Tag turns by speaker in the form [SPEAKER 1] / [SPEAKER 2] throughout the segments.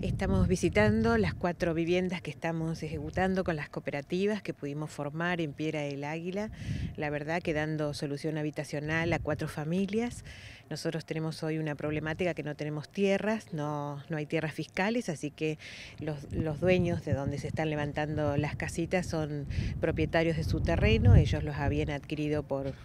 [SPEAKER 1] Estamos visitando las 4 viviendas que estamos ejecutando con las cooperativas que pudimos formar en Piedra del Águila, la verdad que dando solución habitacional a 4 familias. Nosotros tenemos hoy una problemática que no tenemos tierras, no hay tierras fiscales, así que los dueños de donde se están levantando las casitas son propietarios de su terreno, ellos los habían adquirido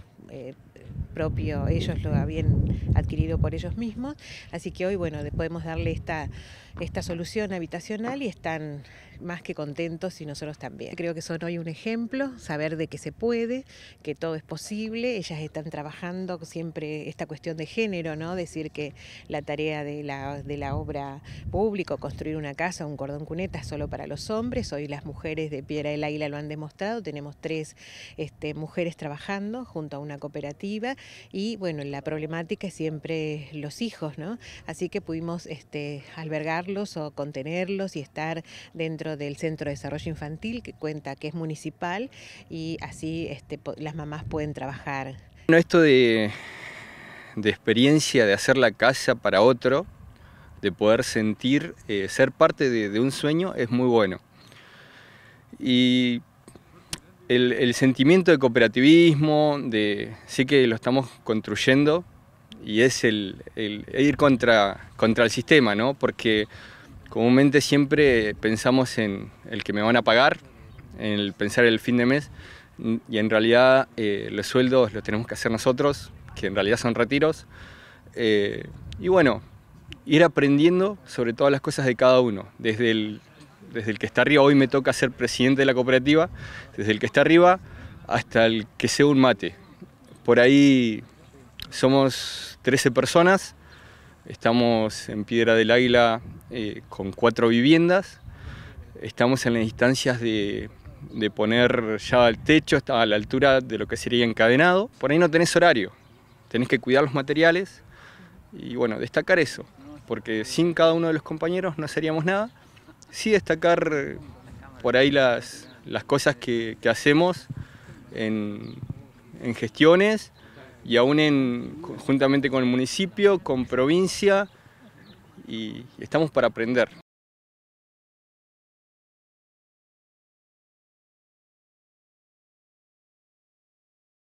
[SPEAKER 1] ellos lo habían adquirido por ellos mismos, así que hoy podemos darle esta solución habitacional y están más que contentos y nosotros también. Creo que son hoy un ejemplo, saber de que se puede, que todo es posible. Ellas están trabajando siempre esta cuestión de género, ¿no? Decir que la tarea de la obra pública, construir una casa, un cordón cuneta, es solo para los hombres. Hoy las mujeres de Piedra del Águila lo han demostrado. Tenemos 3 mujeres trabajando junto a una cooperativa y bueno, la problemática es siempre los hijos, ¿no? Así que pudimos albergarlos o contenerlos y estar dentro del Centro de Desarrollo Infantil que es municipal, y así las mamás pueden trabajar.
[SPEAKER 2] Bueno, esto de experiencia de hacer la casa para otro, de poder sentir, ser parte de un sueño, es muy bueno. Y el sentimiento de cooperativismo, sí que lo estamos construyendo, y es el ir contra el sistema, ¿no? Porque comúnmente siempre pensamos en el que me van a pagar, en el pensar el fin de mes, y en realidad los sueldos los tenemos que hacer nosotros, que en realidad son retiros. Y bueno, ir aprendiendo sobre todas las cosas de cada uno, desde el que está arriba. Hoy me toca ser presidente de la cooperativa, desde el que está arriba hasta el que sea un mate. Por ahí somos 13 personas, estamos en Piedra del Águila con 4 viviendas, estamos en las instancias de poner ya el techo, está a la altura de lo que sería encadenado. Por ahí no tenés horario, tenés que cuidar los materiales y bueno, destacar eso, porque sin cada uno de los compañeros no seríamos nada. Sí destacar por ahí las cosas que hacemos en gestiones, y aún juntamente con el municipio, con provincia, y estamos para aprender.